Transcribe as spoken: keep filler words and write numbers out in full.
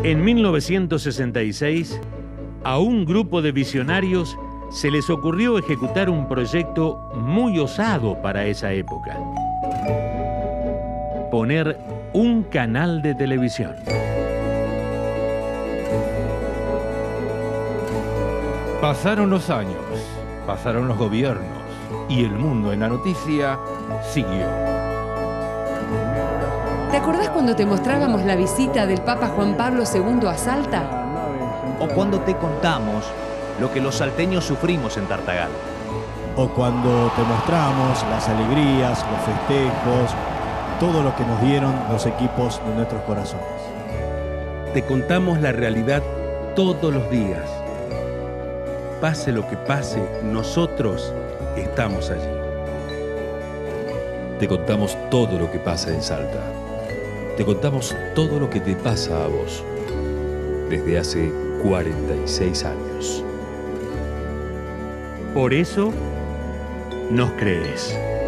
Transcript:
En mil novecientos sesenta y seis, a un grupo de visionarios se les ocurrió ejecutar un proyecto muy osado para esa época: poner un canal de televisión. Pasaron los años, pasaron los gobiernos y el mundo en la noticia siguió. ¿Te acordás cuando te mostrábamos la visita del Papa Juan Pablo segundo a Salta? O cuando te contamos lo que los salteños sufrimos en Tartagal. O cuando te mostramos las alegrías, los festejos, todo lo que nos dieron los equipos de nuestros corazones. Te contamos la realidad todos los días. Pase lo que pase, nosotros estamos allí. Te contamos todo lo que pasa en Salta. Te contamos todo lo que te pasa a vos. Desde hace cuarenta y seis años. Por eso nos crees.